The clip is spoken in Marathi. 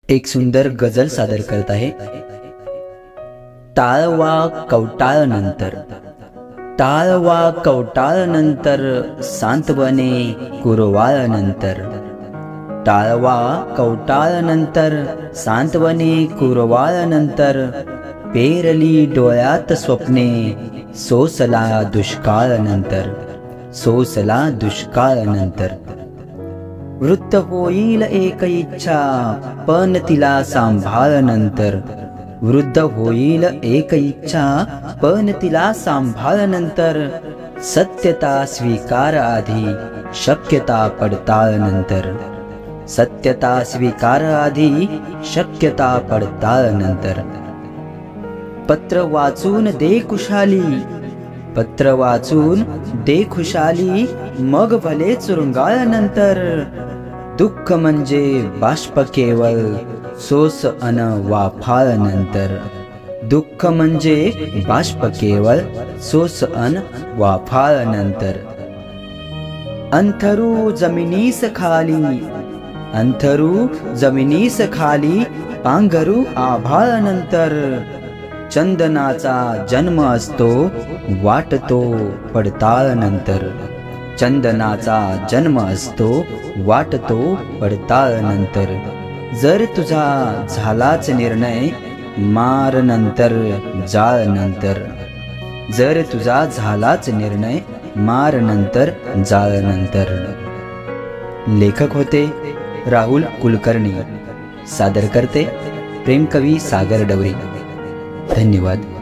एक सुंदर गजल सादर करत आहे। टाळवा कवटाळ नंतर, टाळवा कवटाळ नंतर, सांत्वने कुरवाळ नंतर। टाळवा कवटाळ नंतर, सांत्वने कुरवाळ नंतर, पेरली डोळ्यात स्वप्ने, सोसला दुष्काळ नंतर, सोसला दुष्काळ नंतर। वृत्त होईल एक इच्छा, पण तिला सांभाळ नंतर। वृद्ध होईल एक इच्छा, पण तिला सांभाळ नंतर। सत्यता स्वीकार आधी, शक्यता पडताळ नंतर। सत्यता स्वीकार आधी, शक्यता पडताळ नंतर। पत्र वाचून दे खुशाली, पत्र वाचून दे खुशाली, मग भले चुरंगाळ नंतर। दुःख म्हणजे बाष्प केवळ, सोस अन वाफाळ नंतर। दुःख म्हणजे बाष्प केवळ, सोस अन वाफाळ नंतर। अंथरू जमिनीस खाली, अंथरू जमिनीस खाली, पांघरू आभाळ नंतर। चंदनाचा जन्म असतो, वाटतो पडताळ नंतर। चंदनाचा जन्म असतो, वाटतो पडताळ नंतर। जर तुझा झालाच निर्णय, मार नंतर जाळ नंतर। जर तुझा झालाच निर्णय, मार नंतर जाळ नंतर। लेखक होते राहुल कुलकर्णी, सादर करते प्रेमकवी सागर डवरी। धन्यवाद।